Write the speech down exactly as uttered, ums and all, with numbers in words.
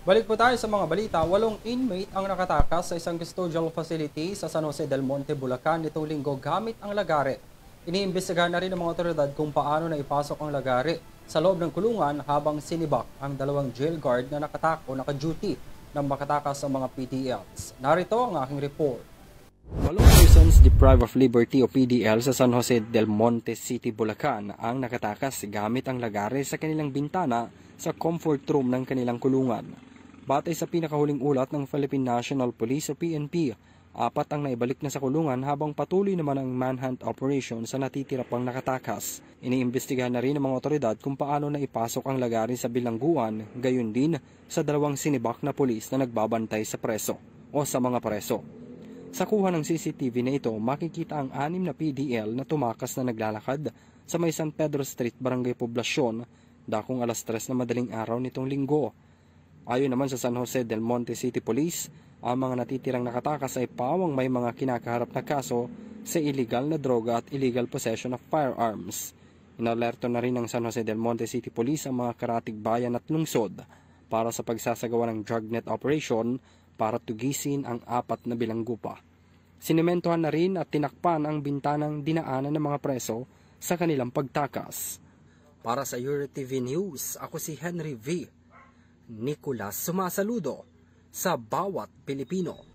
Balik po tayo sa mga balita. Walong inmate ang nakatakas sa isang custodial facility sa San Jose del Monte, Bulacan nitong linggo gamit ang lagare. Iniimbestigahan na rin ng mga otoridad kung paano na ipasok ang lagare sa loob ng kulungan habang sinibak ang dalawang jail guard na nakatak o naka-duty ng makatakas sa mga P D Ls. Narito ang aking report. Walong persons deprived of liberty o P D L sa San Jose del Monte City, Bulacan ang nakatakas gamit ang lagare sa kanilang bintana sa comfort room ng kanilang kulungan. Batay sa pinakahuling ulat ng Philippine National Police o P N P, apat ang naibalik na sa kulungan habang patuloy naman ang manhunt operation sa natitira pang nakatakas. Iniimbestigahan na rin ng mga otoridad kung paano na ipasok ang lagari sa bilangguan, gayon din sa dalawang sinibak na pulis na nagbabantay sa preso o sa mga preso. Sa kuha ng C C T V na ito, makikita ang anim na P D L na tumakas na naglalakad sa may San Pedro Street, Barangay Poblacion, dakong alas tres na madaling araw nitong linggo. Ayon naman sa San Jose del Monte City Police, ang mga natitirang nakatakas ay pawang may mga kinakaharap na kaso sa illegal na droga at illegal possession of firearms. Inalerto na rin ng San Jose del Monte City Police ang mga karatig bayan at lungsod para sa pagsasagawa ng drugnet operation para tugisin ang apat na bilanggo pa. Sinementohan na rin at tinakpan ang bintanang dinaanan ng mga preso sa kanilang pagtakas. Para sa Euro T V News, ako si Henry V. Nicolas sumasaludo sa bawat Pilipino.